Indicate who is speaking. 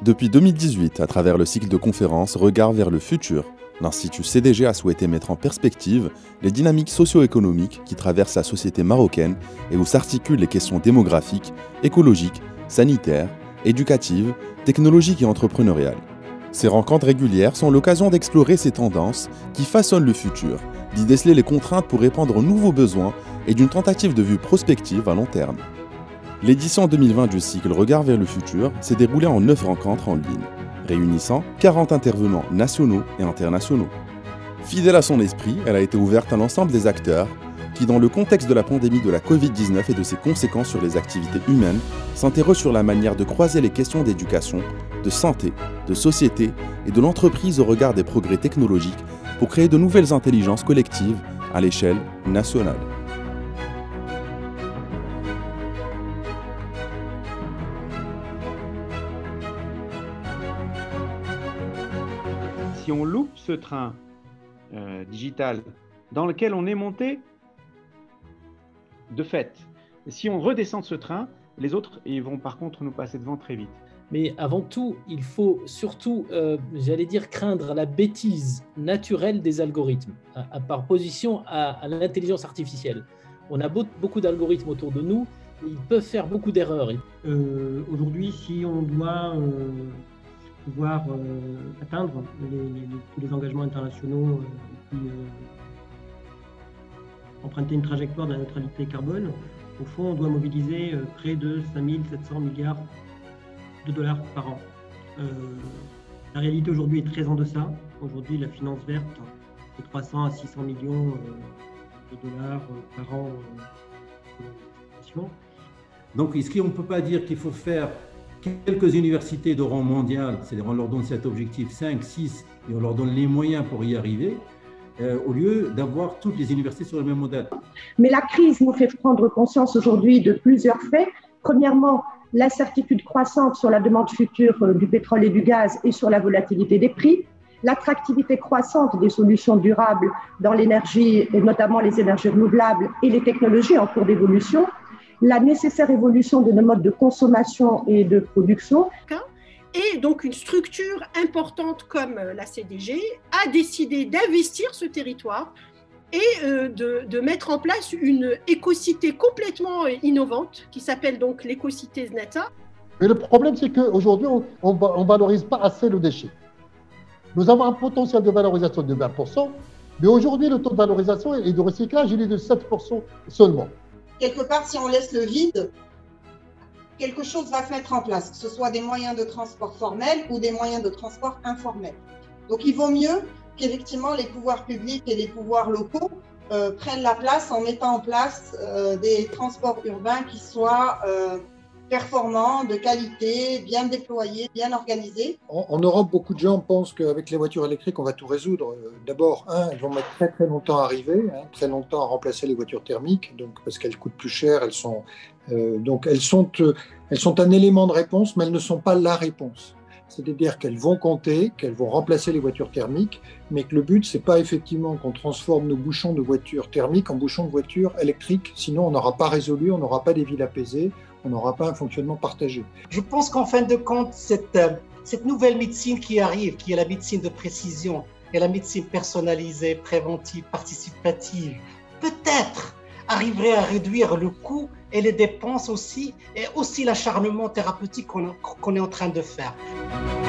Speaker 1: Depuis 2018, à travers le cycle de conférences Regard vers le futur, l'Institut CDG a souhaité mettre en perspective les dynamiques socio-économiques qui traversent la société marocaine et où s'articulent les questions démographiques, écologiques, sanitaires, éducatives, technologiques et entrepreneuriales. Ces rencontres régulières sont l'occasion d'explorer ces tendances qui façonnent le futur, d'y déceler les contraintes pour répondre aux nouveaux besoins et d'une tentative de vue prospective à long terme. L'édition 2020 du cycle Regard vers le futur s'est déroulée en 9 rencontres en ligne, réunissant 40 intervenants nationaux et internationaux. Fidèle à son esprit, elle a été ouverte à l'ensemble des acteurs qui, dans le contexte de la pandémie de la Covid-19 et de ses conséquences sur les activités humaines, s'interrogent sur la manière de croiser les questions d'éducation, de santé, de société et de l'entreprise au regard des progrès technologiques pour créer de nouvelles intelligences collectives à l'échelle nationale.
Speaker 2: Si on loupe ce train digital dans lequel on est monté, de fait, si on redescend ce train, les autres ils vont par contre nous passer devant très vite.
Speaker 3: Mais avant tout, il faut surtout, j'allais dire, craindre la bêtise naturelle des algorithmes, par opposition à l'intelligence artificielle. On a beaucoup d'algorithmes autour de nous, ils peuvent faire beaucoup d'erreurs.
Speaker 4: Aujourd'hui, si on doit pouvoir atteindre tous les engagements internationaux et puis emprunter une trajectoire de la neutralité carbone, au fond, on doit mobiliser près de 5 700 milliards de dollars par an. La réalité aujourd'hui est très en deçà. Aujourd'hui, la finance verte, c'est 300 à 600 millions de dollars par an.
Speaker 5: Donc, est-ce qu'on ne peut pas dire qu'il faut faire quelques universités de rang mondial, c'est-à-dire on leur donne cet objectif 5, 6 et on leur donne les moyens pour y arriver, au lieu d'avoir toutes les universités sur le même modèle.
Speaker 6: Mais la crise nous fait prendre conscience aujourd'hui de plusieurs faits. Premièrement, l'incertitude croissante sur la demande future du pétrole et du gaz et sur la volatilité des prix, l'attractivité croissante des solutions durables dans l'énergie, et notamment les énergies renouvelables et les technologies en cours d'évolution, la nécessaire évolution de nos modes de consommation et de production.
Speaker 7: Et donc une structure importante comme la CDG a décidé d'investir ce territoire et de mettre en place une écocité complètement innovante qui s'appelle donc l'écocité Zneta.
Speaker 8: Mais le problème, c'est qu'aujourd'hui, on ne valorise pas assez le déchet. Nous avons un potentiel de valorisation de 20%, mais aujourd'hui, le taux de valorisation et de recyclage, il est de 7% seulement.
Speaker 9: Quelque part, si on laisse le vide, quelque chose va se mettre en place, que ce soit des moyens de transport formels ou des moyens de transport informels. Donc, il vaut mieux qu'effectivement les pouvoirs publics et les pouvoirs locaux prennent la place en mettant en place des transports urbains qui soient performants, de qualité, bien déployés, bien organisés.
Speaker 10: En Europe, beaucoup de gens pensent qu'avec les voitures électriques, on va tout résoudre. D'abord, elles vont mettre très très longtemps à arriver, très longtemps à remplacer les voitures thermiques, donc, parce qu'elles coûtent plus cher, elles sont un élément de réponse, mais elles ne sont pas la réponse. C'est-à-dire qu'elles vont compter, qu'elles vont remplacer les voitures thermiques, mais que le but, c'est pas effectivement qu'on transforme nos bouchons de voitures thermiques en bouchons de voitures électriques. Sinon, on n'aura pas résolu, on n'aura pas des villes apaisées, on n'aura pas un fonctionnement partagé.
Speaker 11: Je pense qu'en fin de compte, cette nouvelle médecine qui arrive, qui est la médecine de précision, et la médecine personnalisée, préventive, participative, peut-être arriverait à réduire le coût et les dépenses aussi, et aussi l'acharnement thérapeutique qu'on est en train de faire.